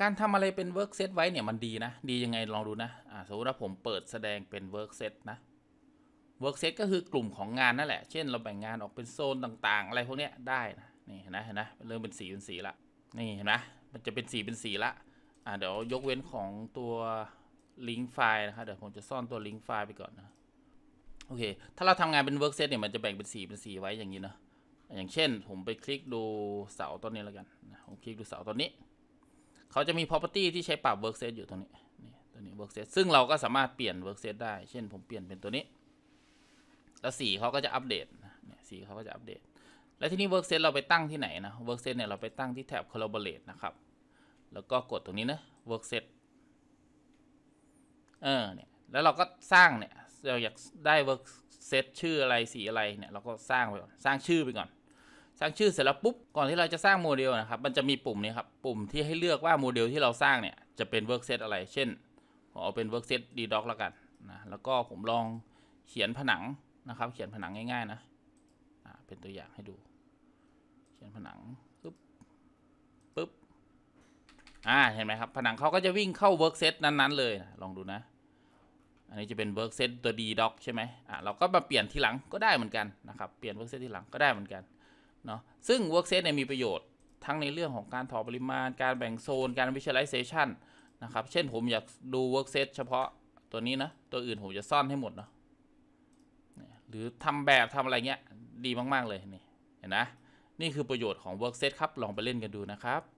การทำอะไรเป็น work set ไว้เนี่ยมันดีนะดียังไงลองดูนะสมมติว่าผมเปิดแสดงเป็น work set นะ work set ก็คือกลุ่มของงานนั่นแหละเช่นเราแบ่งงานออกเป็นโซนต่างๆอะไรพวกเนี้ยได้นะนี่เห็นนะเริ่มเป็นสีละนี่เห็นไหมมันจะเป็นสีละเดี๋ยวยกเว้นของตัวลิงก์ไฟล์นะครับเดี๋ยวผมจะซ่อนตัวลิงก์ไฟล์ไปก่อนนะโอเคถ้าเราทำงานเป็น work set เนี่ยมันจะแบ่งเป็นสีไว้อย่างนี้นะอย่างเช่นผมไปคลิกดูเสาต้นนี้แล้วกันผมคลิกดูเสาต้นนี้เขาจะมี property ที่ใช้ปรับ work set อยู่ตรงนี้นี่ตัวนี้ work set ซึ่งเราก็สามารถเปลี่ยน work set ได้เช่นผมเปลี่ยนเป็นตัวนี้แล้วสีเขาก็จะอัปเดตเนี่ยสีเขาก็จะอัปเดตแล้วที่นี่ work set เราไปตั้งที่ไหนนะ work set เนี่ยเราไปตั้งที่แท็บ collaborate นะครับแล้วก็กดตรงนี้นะ work set เนี่ยแล้วเราก็สร้างเนี่ยเราอยากได้ work set ชื่ออะไรสีอะไรเนี่ยเราก็สร้างไปก่อนสร้างชื่อไปก่อนสร้างชื่อเสร็จแล้วปุ๊บก่อนที่เราจะสร้างโมเดลนะครับมันจะมีปุ่มนี้ครับปุ่มที่ให้เลือกว่าโมเดลที่เราสร้างเนี่ยจะเป็น work set อะไรเช่นผมเอาเป็น work set ddoc แล้วกันนะแล้วก็ผมลองเขียนผนังนะครับเขียนผนังง่ายๆนะเป็นตัวอย่างให้ดูเขียนผนังปึ๊บเห็นไหมครับผนังเขาก็จะวิ่งเข้า work set นั้นๆเลยนะลองดูนะอันนี้จะเป็น work set ตัว ddoc ใช่ไหมเราก็มาเปลี่ยนทีหลังก็ได้เหมือนกันนะครับเปลี่ยน work set ทีหลังก็ได้เหมือนกันเนาะซึ่ง work set เนี่ยมีประโยชน์ทั้งในเรื่องของการถอดปริมาณการแบ่งโซนการ visualization นะครับเช่นผมอยากดู work set เฉพาะตัวนี้นะตัวอื่นผมจะซ่อนให้หมดเนาะหรือทำแบบทำอะไรเงี้ยดีมากๆเลยนี่เห็นนะนี่คือประโยชน์ของ work set ครับลองไปเล่นกันดูนะครับ